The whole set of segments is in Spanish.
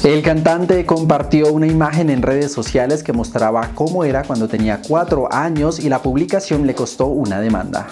El cantante compartió una imagen en redes sociales que mostraba cómo era cuando tenía 4 años y la publicación le costó una demanda.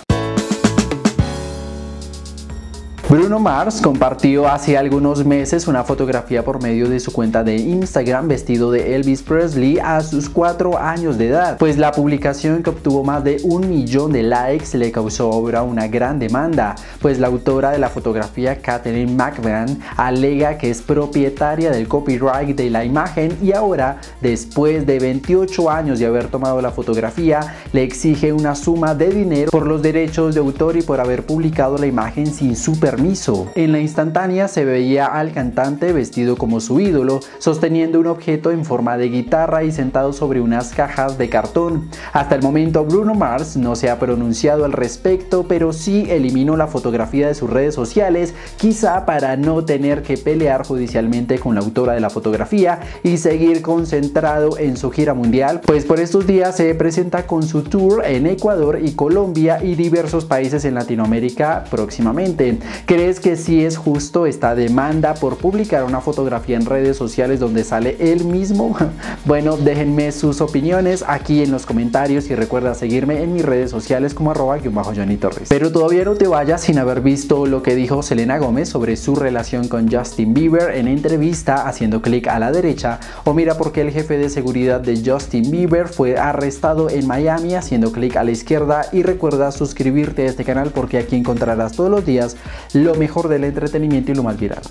Bruno Mars compartió hace algunos meses una fotografía por medio de su cuenta de Instagram vestido de Elvis Presley a sus 4 años de edad, pues la publicación, que obtuvo más de 1 millón de likes, le causó ahora una gran demanda, pues la autora de la fotografía, Katherine McVan, alega que es propietaria del copyright de la imagen y ahora, después de 28 años de haber tomado la fotografía, le exige una suma de dinero por los derechos de autor y por haber publicado la imagen sin su permiso. En la instantánea se veía al cantante vestido como su ídolo, sosteniendo un objeto en forma de guitarra y sentado sobre unas cajas de cartón. Hasta el momento Bruno Mars no se ha pronunciado al respecto, pero sí eliminó la fotografía de sus redes sociales, quizá para no tener que pelear judicialmente con la autora de la fotografía y seguir concentrado en su gira mundial, pues por estos días se presenta con su tour en Ecuador y Colombia y diversos países en Latinoamérica próximamente. ¿Crees que sí es justo esta demanda por publicar una fotografía en redes sociales donde sale él mismo? Bueno, déjenme sus opiniones aquí en los comentarios y recuerda seguirme en mis redes sociales como @Johnny Torres. Pero todavía no te vayas sin haber visto lo que dijo Selena Gómez sobre su relación con Justin Bieber en entrevista haciendo clic a la derecha, o mira por qué el jefe de seguridad de Justin Bieber fue arrestado en Miami haciendo clic a la izquierda, y recuerda suscribirte a este canal porque aquí encontrarás todos los días lo mejor del entretenimiento y lo más viral.